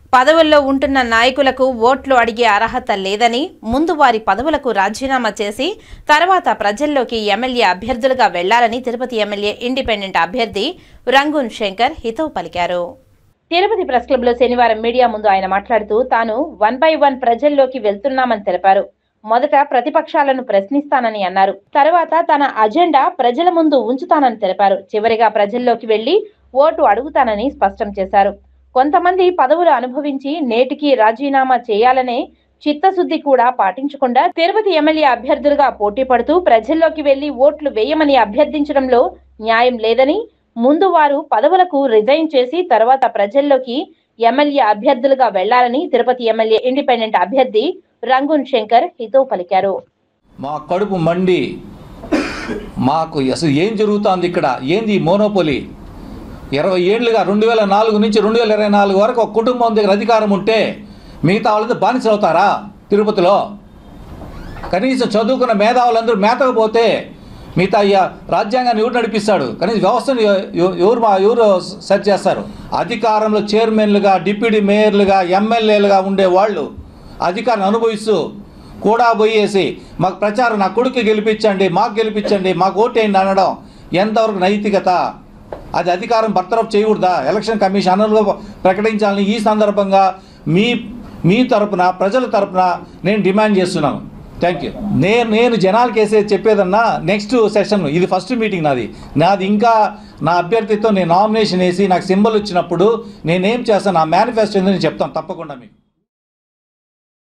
పదవుల్లో ఉంటున్న నాయకులకు ఓట్లు అడిగే అర్హత లేదని, ముందు వారి పదవులకు రాజీనామా చేసి తర్వాత ప్రజల్లోకి ఎమ్మెల్యే అభ్యర్థులుగా వెళ్లాలని తిరుపతి ఎమ్మెల్యే ఇండిపెండెంట్ అభ్యర్థి రంగూన్ శంకర్ హితవు పలికారు. తిరుపతి ప్రెస్ క్లబ్ లో శనివారం మీడియా ముందు ఆయన మాట్లాడుతూ తాను 1 by 1 ప్రజల్లోకి వెళ్తున్నామని తెలిపారు. మొదట ప్రతిపక్షాలను ప్రశ్నిస్తానని అన్నారు. తర్వాత తన అజెండా ప్రజల ముందు ఉంచుతానని తెలిపారు. చివరిగా ప్రజల్లోకి వెళ్లి ఓటు అడుగుతానని స్పష్టం చేశారు. కొంతమంది పదవులు అనుభవించి నేటికి రాజీనామా చేయాలనే చిత్తశుద్ధి కూడా పాటించకుండా తిరుపతి ఎమ్మెల్యే అభ్యర్థులుగా పోటీ పడుతూ ప్రజల్లోకి వెళ్లి ఓట్లు వేయమని అభ్యర్థించడంలో న్యాయం లేదని, ముందు వారు పదవులకు రిజైన్ చేసి తర్వాత ప్రజల్లోకి ఎమ్మెల్యే అభ్యర్థులుగా వెళ్లాలని తిరుపతి ఎమ్మెల్యే ఇండిపెండెంట్ అభ్యర్థి రంగూన్ శంకర్ హితవు పలికారు. మా కడుపు మండి మాకు అసలు ఏం జరుగుతోంది ఇక్కడ, ఏంది మోనోపోలీ? 20 ఏళ్లుగా 2004 నుంచి 2024 వరకు ఒక కుటుంబం దగ్గర అధికారం ఉంటే మిగతా వాళ్ళందరూ బానిసలు అవుతారా? తిరుపతిలో కనీసం చదువుకున్న మేధావులందరూ మేతకపోతే మిగతా రాజ్యాంగాన్ని ఎవరు నడిపిస్తాడు? కనీసం వ్యవస్థను ఎవరు సెట్ చేస్తారు? అధికారంలో చైర్మన్లుగా, డిప్యూటీ మేయర్లుగా, ఎమ్మెల్యేలుగా ఉండే వాళ్ళు అధికారాన్ని అనుభవిస్తూ కూడా పోయేసి మాకు ప్రచారం, నా కొడుకు గెలిపించండి, మాకు గెలిపించండి, మాకు ఓటేయండి అనడం ఎంతవరకు నైతికత? అది అధికారం బర్తరఫ్ చేయకూడదా? ఎలక్షన్ కమిషన్ అనర్హులుగా ప్రకటించాలని ఈ సందర్భంగా మీ తరపున, ప్రజల తరపున నేను డిమాండ్ చేస్తున్నాను. Thank you. నేను జనాలకి వేసే చెప్పేదన్నా నెక్స్ట్ సెషన్, ఇది ఫస్ట్ మీటింగ్ నాది ఇంకా నా అభ్యర్థితో నేను నామినేషన్ వేసి నాకు సింబల్ వచ్చినప్పుడు నేనేం చేస్తాను, నా మేనిఫెస్టో నేను చెప్తాను తప్పకుండా మీకు.